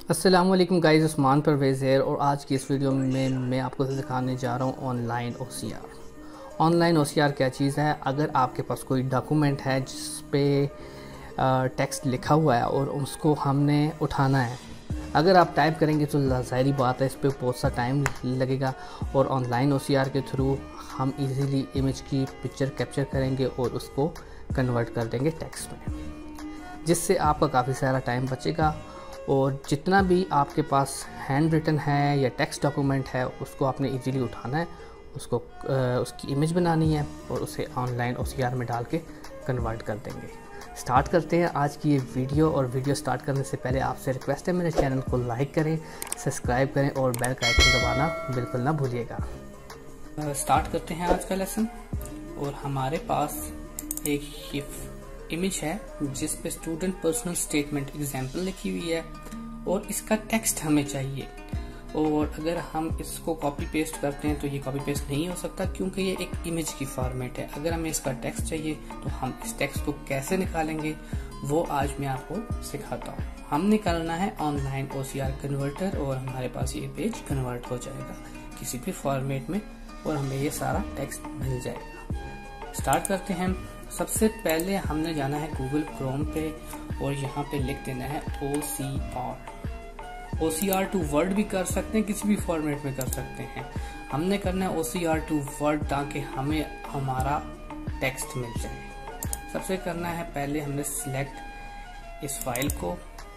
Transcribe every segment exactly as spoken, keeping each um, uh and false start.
अस्सलाम वालेकुम गाइस, उस्मान परवेज़ है और आज की इस वीडियो में मैं आपको दिखाने जा रहा हूँ online O C R. Online O C R क्या चीज़ है? अगर आपके पास कोई डॉक्यूमेंट है जिस पे टेक्स्ट लिखा हुआ है और उसको हमने उठाना है, अगर आप टाइप करेंगे तो ज़ाहिरी बात है इस पर बहुत सा टाइम लगेगा। और ऑनलाइन ओ सी आर के थ्रू हम इजीली इमेज की पिक्चर कैप्चर करेंगे और उसको कन्वर्ट कर देंगे टेक्स्ट में, जिससे आपका काफ़ी सारा टाइम बचेगा। और जितना भी आपके पास हैंड रिटन है या टेक्स्ट डॉक्यूमेंट है उसको आपने इजीली उठाना है, उसको आ, उसकी इमेज बनानी है और उसे ऑनलाइन ओ सी आर में डाल के कन्वर्ट कर देंगे। स्टार्ट करते हैं आज की ये वीडियो। और वीडियो स्टार्ट करने से पहले आपसे रिक्वेस्ट है, मेरे चैनल को लाइक करें, सब्सक्राइब करें और बेल का आइकन दबाना बिल्कुल ना भूलिएगा। स्टार्ट करते हैं आज का लेसन। और हमारे पास एक इमेज है जिस पे स्टूडेंट पर्सनल स्टेटमेंट एग्जाम्पल लिखी हुई है और इसका टेक्स्ट हमें चाहिए। और अगर हम इसको कॉपी पेस्ट करते हैं तो ये कॉपी पेस्ट नहीं हो सकता क्योंकि ये एक इमेज की फॉर्मेट है। अगर हमें इसका टेक्स्ट चाहिए तो हम इस टेक्स्ट को कैसे निकालेंगे वो आज मैं आपको सिखाता हूँ। हम निकालना है online O C R converter और हमारे पास ये पेज कन्वर्ट हो जाएगा किसी भी फॉर्मेट में और हमें ये सारा टेक्स्ट मिल जाएगा। स्टार्ट करते हैं। सबसे पहले हमने जाना है गूगल क्रोम पे और यहाँ पे लिख देना है O C R. O C R to word भी कर सकते हैं, किसी भी फॉर्मेट में कर सकते हैं। हमने करना है O C R to word ताकि हमें हमारा टेक्स्ट मिल जाए। सबसे करना है, पहले हमने सिलेक्ट इस फाइल को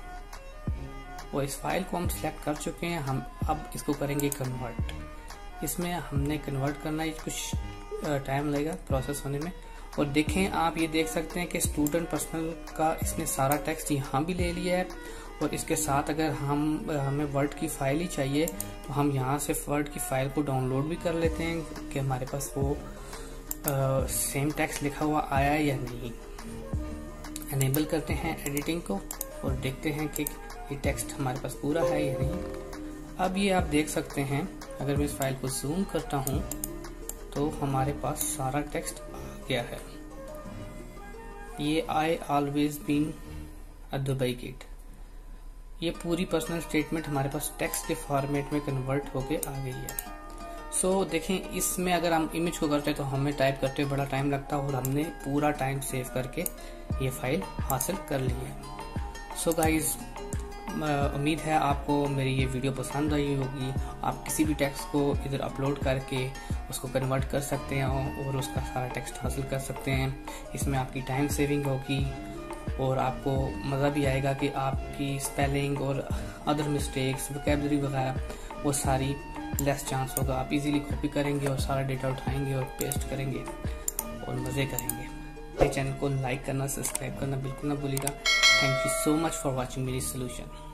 और इस फाइल को हम सिलेक्ट कर चुके हैं। हम अब इसको करेंगे कन्वर्ट। इसमें हमने कन्वर्ट करना है, कुछ टाइम लगेगा प्रोसेस होने में। और देखें, आप ये देख सकते हैं कि स्टूडेंट पर्सनल का इसने सारा टेक्स्ट यहाँ भी ले लिया है। और इसके साथ अगर हम हमें वर्ड की फाइल ही चाहिए तो हम यहाँ से वर्ड की फाइल को डाउनलोड भी कर लेते हैं कि हमारे पास वो आ, सेम टेक्स्ट लिखा हुआ आया है या नहीं। एनेबल करते हैं एडिटिंग को और देखते हैं कि ये टेक्स्ट हमारे पास पूरा है या नहीं। अब ये आप देख सकते हैं, अगर मैं इस फाइल को जूम करता हूँ तो हमारे पास सारा टेक्स्ट क्या है। ये I always been a Dubai kid, ये पूरी पर्सनल स्टेटमेंट हमारे पास टेक्स्ट के फॉर्मेट में कन्वर्ट होके आ गई है। सो so, देखें, इसमें अगर हम इमेज को करते तो हमें टाइप करते बड़ा टाइम लगता और हमने पूरा टाइम सेव करके ये फाइल हासिल कर ली है। सो so, गाइज, उम्मीद है आपको मेरी ये वीडियो पसंद आई होगी। आप किसी भी टेक्स्ट को इधर अपलोड करके उसको कन्वर्ट कर सकते हैं और उसका सारा टेक्स्ट हासिल कर सकते हैं। इसमें आपकी टाइम सेविंग होगी और आपको मज़ा भी आएगा कि आपकी स्पेलिंग और अदर मिस्टेक्स, वोकैबुलरी वगैरह वो सारी लेस चांस होगा। आप इजीली कॉपी करेंगे और सारा डेटा उठाएंगे और पेस्ट करेंगे और मज़े करेंगे। मेरे चैनल को लाइक करना, सब्सक्राइब करना बिल्कुल ना भूलिएगा। Thank you so much for watching मेरी solution।